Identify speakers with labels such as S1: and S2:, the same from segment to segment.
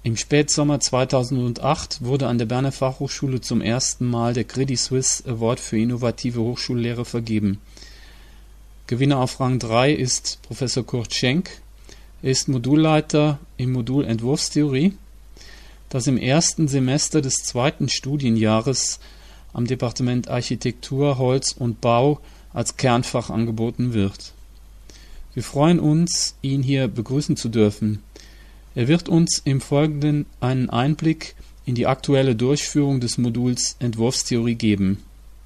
S1: Im Spätsommer 2008 wurde an der Berner Fachhochschule zum ersten Mal der Credit Suisse Award für innovative Hochschullehre vergeben. Gewinner auf Rang 3 ist Professor Kurt Schenk. Er ist Modulleiter im Modul Entwurfstheorie, das im ersten Semester des zweiten Studienjahres am Departement Architektur, Holz und Bau als Kernfach angeboten wird. Wir freuen uns, ihn hier begrüßen zu dürfen. Er wird uns im Folgenden einen Einblick in die aktuelle Durchführung des Moduls Entwurfstheorie geben.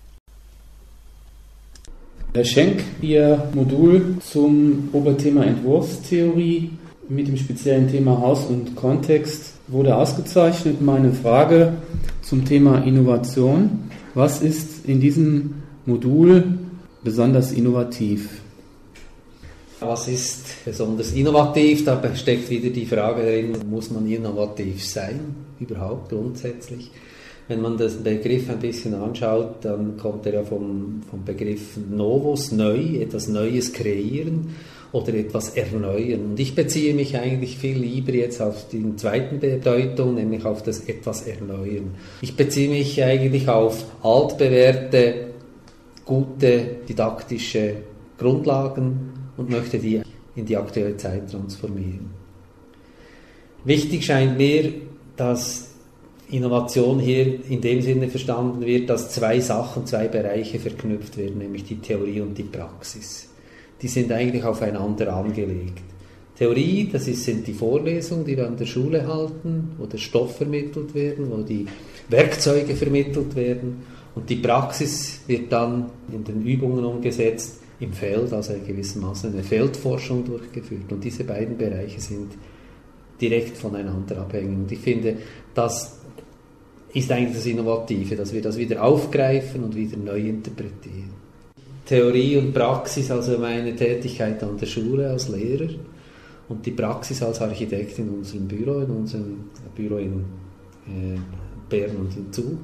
S1: Herr Schenk, Ihr Modul zum Oberthema Entwurfstheorie mit dem speziellen Thema Haus und Kontext wurde ausgezeichnet. Meine Frage zum Thema Innovation: Was ist in diesem Modul besonders innovativ?
S2: Was ist besonders innovativ? Da steckt wieder die Frage drin, muss man innovativ sein, überhaupt grundsätzlich? Wenn man den Begriff ein bisschen anschaut, dann kommt er ja vom Begriff Novus, neu, etwas Neues kreieren oder etwas erneuern. Und ich beziehe mich eigentlich viel lieber jetzt auf die zweite Bedeutung, nämlich auf das etwas erneuern. Ich beziehe mich eigentlich auf altbewährte, gute didaktische Grundlagen und möchte die in die aktuelle Zeit transformieren. Wichtig scheint mir, dass Innovation hier in dem Sinne verstanden wird, dass zwei Bereiche verknüpft werden, nämlich die Theorie und die Praxis. Die sind eigentlich aufeinander angelegt. Theorie, sind die Vorlesungen, die wir an der Schule halten, wo der Stoff vermittelt werden, wo die Werkzeuge vermittelt werden, und die Praxis wird dann in den Übungen umgesetzt, im Feld, also gewissermaßen eine Feldforschung durchgeführt. Und diese beiden Bereiche sind direkt voneinander abhängig. Und ich finde, das ist eigentlich das Innovative, dass wir das wieder aufgreifen und wieder neu interpretieren. Theorie und Praxis, also meine Tätigkeit an der Schule als Lehrer, und die Praxis als Architekt in unserem Büro in Bern und in Zug.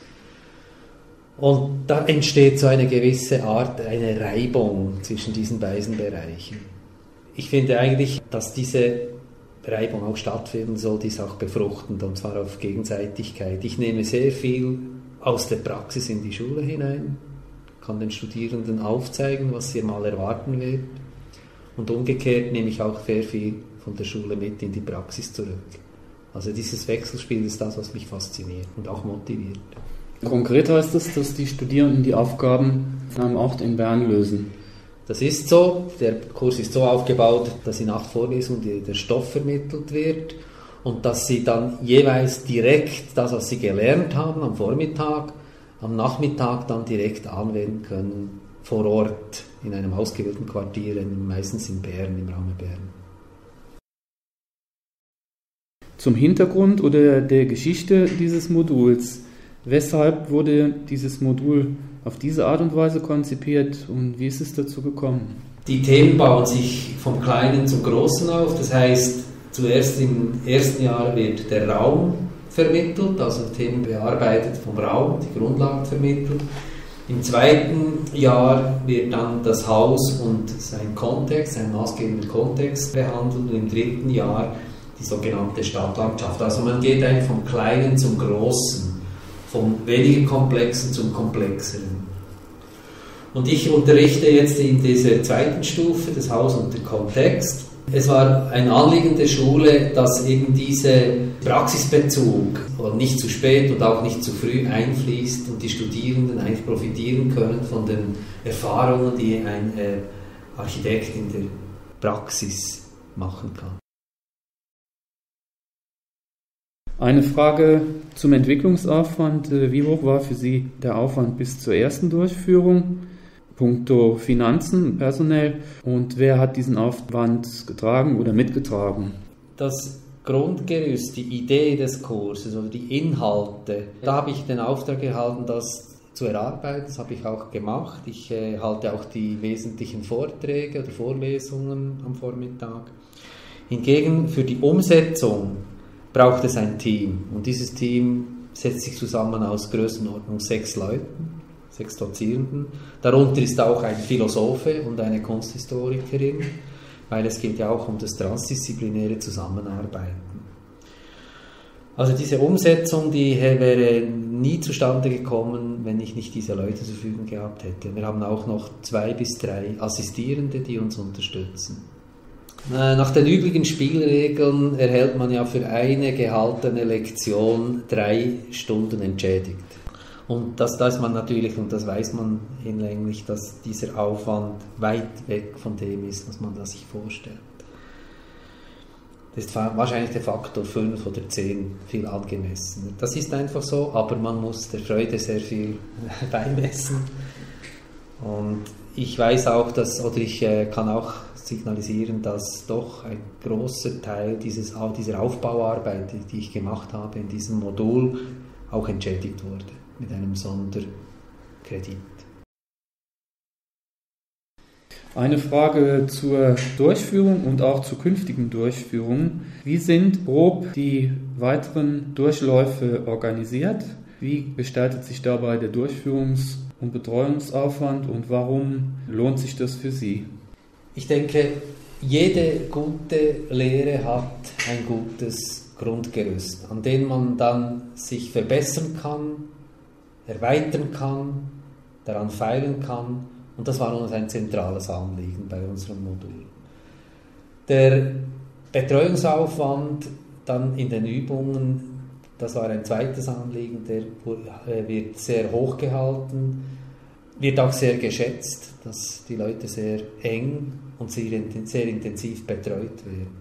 S2: Und da entsteht so eine gewisse Art, eine Reibung zwischen diesen beiden Bereichen. Ich finde eigentlich, dass diese Reibung auch stattfinden soll, die ist auch befruchtend, und zwar auf Gegenseitigkeit. Ich nehme sehr viel aus der Praxis in die Schule hinein, kann den Studierenden aufzeigen, was sie mal erwarten wird, und umgekehrt nehme ich auch sehr viel von der Schule mit in die Praxis zurück. Also dieses Wechselspiel ist das, was mich fasziniert und auch motiviert.
S1: Konkret heißt es, dass die Studierenden die Aufgaben an einem Ort in Bern lösen.
S2: Das ist so. Der Kurs ist so aufgebaut, dass in 8 Vorlesungen der Stoff vermittelt wird und dass sie dann jeweils direkt das, was sie gelernt haben am Vormittag, am Nachmittag dann direkt anwenden können, vor Ort, in einem ausgewählten Quartier, meistens in Bern, im Raum Bern.
S1: Zum Hintergrund oder der Geschichte dieses Moduls: Weshalb wurde dieses Modul auf diese Art und Weise konzipiert und wie ist es dazu gekommen?
S2: Die Themen bauen sich vom Kleinen zum Großen auf. Das heißt, zuerst im ersten Jahr wird der Raum vermittelt, also Themen bearbeitet vom Raum, die Grundlagen vermittelt. Im zweiten Jahr wird dann das Haus und sein Kontext, sein maßgebender Kontext behandelt, und im dritten Jahr die sogenannte Stadtlandschaft. Also man geht eigentlich vom Kleinen zum Großen, vom weniger Komplexen zum Komplexeren. Und ich unterrichte jetzt in dieser zweiten Stufe, das Haus und der Kontext. Es war ein Anliegen der Schule, dass eben dieser Praxisbezug nicht zu spät und auch nicht zu früh einfließt und die Studierenden eigentlich profitieren können von den Erfahrungen, die ein Architekt in der Praxis machen kann.
S1: Eine Frage zum Entwicklungsaufwand. Wie hoch war für Sie der Aufwand bis zur ersten Durchführung? Punkto Finanzen, personell. Und wer hat diesen Aufwand getragen oder mitgetragen?
S2: Das Grundgerüst, die Idee des Kurses oder die Inhalte, da habe ich den Auftrag erhalten, das zu erarbeiten. Das habe ich auch gemacht. Ich halte auch die wesentlichen Vorträge oder Vorlesungen am Vormittag. Hingegen für die Umsetzung braucht es ein Team. Und dieses Team setzt sich zusammen aus Größenordnung 6 Leuten, 6 Dozierenden. Darunter ist auch ein Philosophe und eine Kunsthistorikerin, weil es geht ja auch um das transdisziplinäre Zusammenarbeiten. Also diese Umsetzung, die wäre nie zustande gekommen, wenn ich nicht diese Leute zur Verfügung gehabt hätte. Wir haben auch noch 2 bis 3 Assistierende, die uns unterstützen. Nach den üblichen Spielregeln erhält man ja für eine gehaltene Lektion 3 Stunden entschädigt. Und da ist man natürlich, und das weiß man hinlänglich, dass dieser Aufwand weit weg von dem ist, was man da sich vorstellt. Das ist wahrscheinlich der Faktor 5 oder 10 viel angemessener. Das ist einfach so, aber man muss der Freude sehr viel beimessen. Und ich weiß auch, ich kann auch signalisieren, dass doch ein großer Teil dieser Aufbauarbeit, die ich gemacht habe in diesem Modul, auch entschädigt wurde mit einem Sonderkredit.
S1: Eine Frage zur Durchführung und auch zur künftigen Durchführung. Wie sind grob die weiteren Durchläufe organisiert? Wie gestaltet sich dabei der Durchführungs- und Betreuungsaufwand und warum lohnt sich das für Sie?
S2: Ich denke, jede gute Lehre hat ein gutes Grundgerüst, an dem man dann sich verbessern kann, erweitern kann, daran feilen kann. Und das war uns ein zentrales Anliegen bei unserem Modul. Der Betreuungsaufwand dann in den Übungen, das war ein zweites Anliegen, der wird sehr hoch gehalten, wird auch sehr geschätzt, dass die Leute sehr eng und sehr intensiv betreut werden.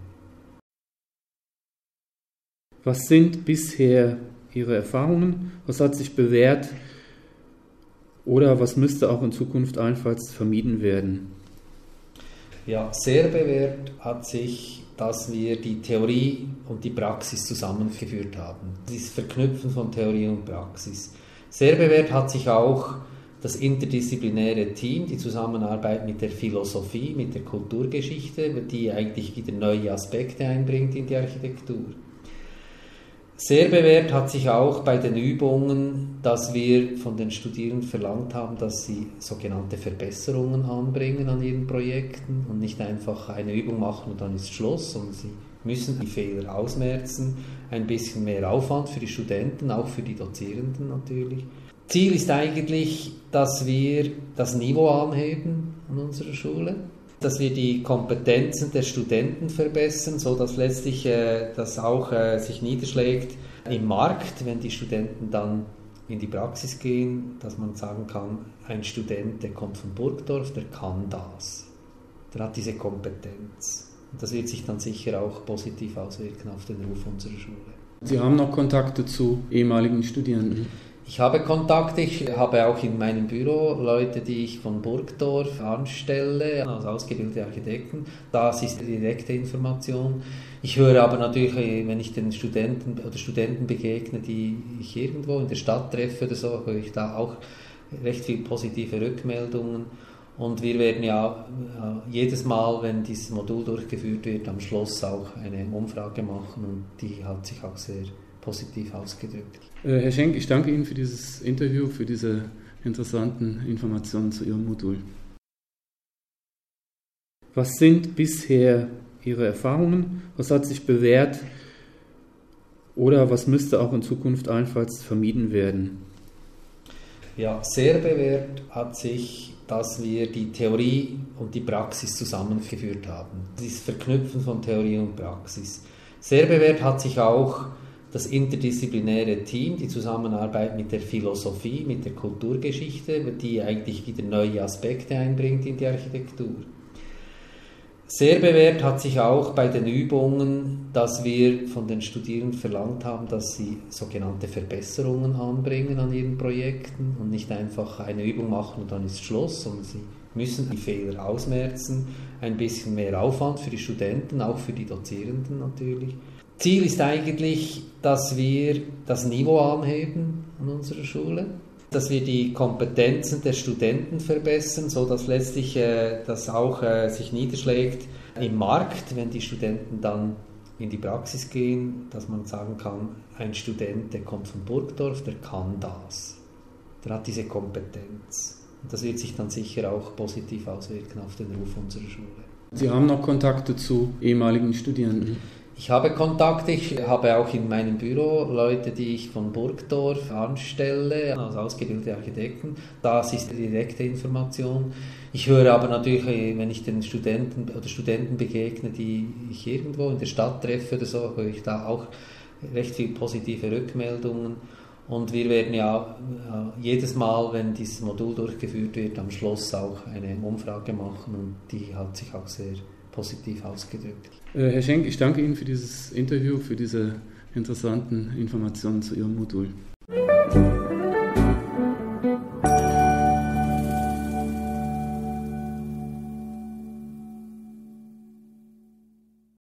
S1: Was sind bisher Ihre Erfahrungen? Was hat sich bewährt? Oder was müsste auch in Zukunft allenfalls vermieden werden?
S2: Ja, sehr bewährt hat sich, dass wir die Theorie und die Praxis zusammengeführt haben. Dieses Verknüpfen von Theorie und Praxis. Sehr bewährt hat sich auch das interdisziplinäre Team, die Zusammenarbeit mit der Philosophie, mit der Kulturgeschichte, die eigentlich wieder neue Aspekte einbringt in die Architektur. Sehr bewährt hat sich auch bei den Übungen, dass wir von den Studierenden verlangt haben, dass sie sogenannte Verbesserungen anbringen an ihren Projekten und nicht einfach eine Übung machen und dann ist Schluss, sondern sie müssen die Fehler ausmerzen, ein bisschen mehr Aufwand für die Studenten, auch für die Dozierenden natürlich. Ziel ist eigentlich, dass wir das Niveau anheben an unserer Schule, dass wir die Kompetenzen der Studenten verbessern, sodass letztlich das auch sich niederschlägt im Markt, wenn die Studenten dann in die Praxis gehen, dass man sagen kann, ein Student, der kommt von Burgdorf, der kann das, der hat diese Kompetenz. Und das wird sich dann sicher auch positiv auswirken auf den Ruf unserer Schule.
S1: Sie haben noch Kontakte zu ehemaligen Studierenden?
S2: Ich habe Kontakte, ich habe auch in meinem Büro Leute, die ich von Burgdorf anstelle, als ausgebildete Architekten. Das ist die direkte Information. Ich höre aber natürlich, wenn ich den Studenten begegne, die ich irgendwo in der Stadt treffe oder so, höre ich da auch recht viel positive Rückmeldungen. Und wir werden ja jedes Mal, wenn dieses Modul durchgeführt wird, am Schluss auch eine Umfrage machen und die hat sich auch sehr positiv ausgedrückt.
S1: Herr Schenk, ich danke Ihnen für dieses Interview, für diese interessanten Informationen zu Ihrem Modul. Was sind bisher Ihre Erfahrungen? Was hat sich bewährt? Oder was müsste auch in Zukunft allenfalls vermieden werden?
S2: Ja, sehr bewährt hat sich, dass wir die Theorie und die Praxis zusammengeführt haben. Dieses Verknüpfen von Theorie und Praxis. Sehr bewährt hat sich auch das interdisziplinäre Team, die Zusammenarbeit mit der Philosophie, mit der Kulturgeschichte, die eigentlich wieder neue Aspekte einbringt in die Architektur. Sehr bewährt hat sich auch bei den Übungen, dass wir von den Studierenden verlangt haben, dass sie sogenannte Verbesserungen anbringen an ihren Projekten und nicht einfach eine Übung machen und dann ist Schluss, sondern sie müssen die Fehler ausmerzen, ein bisschen mehr Aufwand für die Studenten, auch für die Dozierenden natürlich. Ziel ist eigentlich, dass wir das Niveau anheben an unserer Schule, dass wir die Kompetenzen der Studenten verbessern, sodass letztlich das auch sich niederschlägt im Markt, wenn die Studenten dann in die Praxis gehen, dass man sagen kann, ein Student, der kommt von Burgdorf, der kann das, der hat diese Kompetenz. Und das wird sich dann sicher auch positiv auswirken auf den Ruf unserer Schule.
S1: Sie haben noch Kontakte zu ehemaligen Studierenden?
S2: Ich habe Kontakte, ich habe auch in meinem Büro Leute, die ich von Burgdorf anstelle, als ausgebildete Architekten. Das ist die direkte Information. Ich höre aber natürlich, wenn ich den Studenten begegne, die ich irgendwo in der Stadt treffe oder so, höre ich da auch recht viele positive Rückmeldungen. Und wir werden ja jedes Mal, wenn dieses Modul durchgeführt wird, am Schluss auch eine Umfrage machen und die hat sich auch sehr positiv ausgedrückt.
S1: Herr Schenk, ich danke Ihnen für dieses Interview, für diese interessanten Informationen zu Ihrem Modul.